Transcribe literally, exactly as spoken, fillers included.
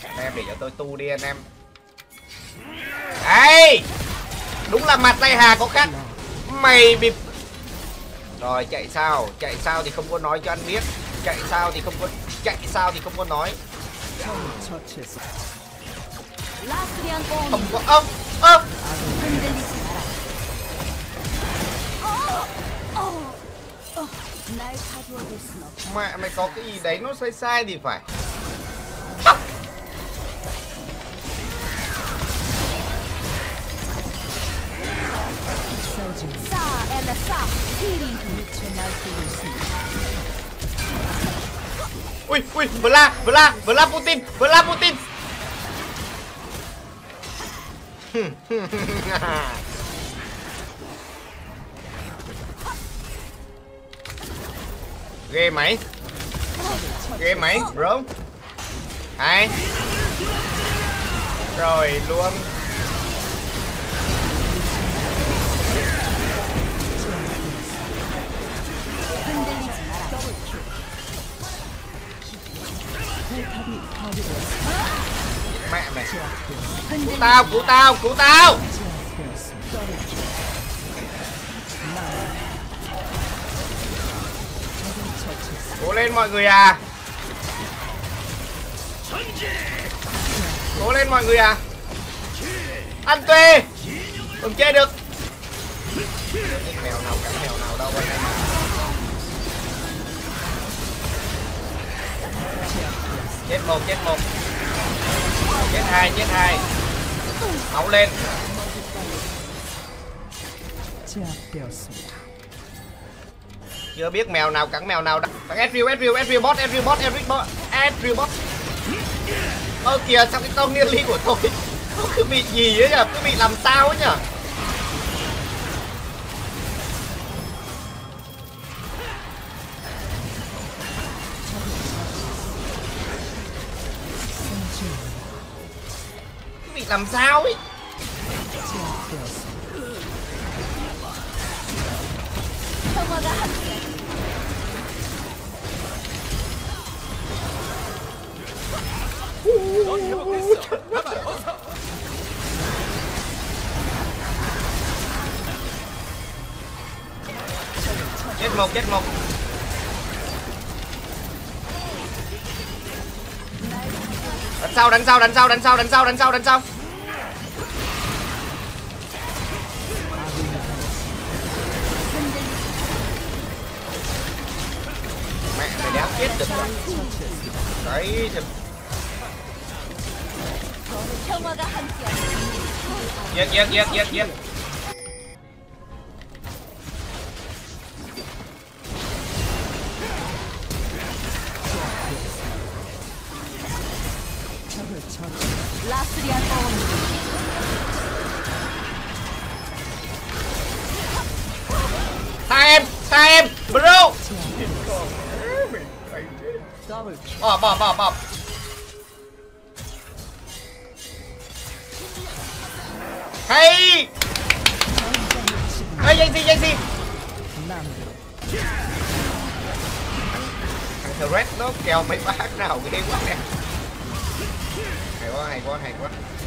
Anh em để cho tôi tu đi anh em. Đấy, đúng là mặt tay Hà có khác. Mày bị rồi chạy sao? Chạy sao thì không có nói cho anh biết. Chạy sao thì không có chạy sao thì không có nói. Không có ơ ơ. Mẹ mày có cái gì đấy nó sai sai thì phải. Ui ui Vla Vla Vla Putin Vla Putin. Ghê mày. Ghê mày bro. Hay. Rồi luôn. Mẹ mày. Cứu tao, cứu tao, cứu tao. Cố lên mọi người à. Cố lên mọi người à. Ăn tuê. Không chơi được. Mèo nào cắn mèo nào đâu anh em. Chết một, chết một. Chết hai, chết hai. Máu lên. Chưa biết mèo nào cắn mèo nào đâu. Thằng Ezreal, Ezreal, Ezreal bot, Ezreal bot, Ezreal bot, Ezreal bot. Ơ kìa, sao cái tông niên ly của tôi nó cứ bị gì ấy nhỉ? Cứ bị làm sao ấy nhỉ? Cứ bị làm sao ấy? Chết một, chết một. Đánh sau, đánh sau, đánh sau, đánh sau, đánh sau, đánh sau, đánh sau. Mẹ mày đéo chết được rồi. Đấy thì giết giết giết giết giết. Tha em, tha em, bro. Bỏ bỏ bỏ bỏ. Hay. Hay dây gì dây gì. Thằng Red nó kèo mấy bác nào ghê quá nè. Hay quá hay quá hay quá.